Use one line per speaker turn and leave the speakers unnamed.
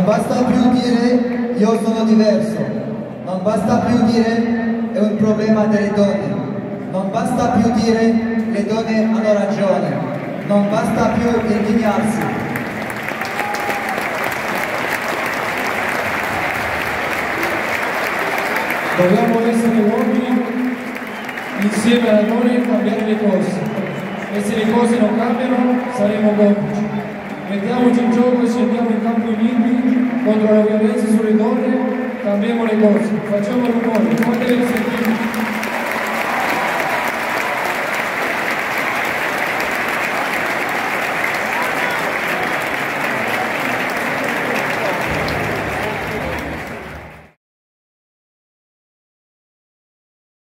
basta più dire io sono diverso, non basta più dire è un problema delle donne, non basta più dire le donne hanno ragione, non basta più indignarsi.
Dobbiamo essere uomini insieme alle donne e cambiare le cose. E se le cose non cambiano saremo complici. Mettiamoci in gioco e scendiamo in campo uniti contro la violenza sulle donne, cambiamo le cose, facciamo rumore, fatevi sentire.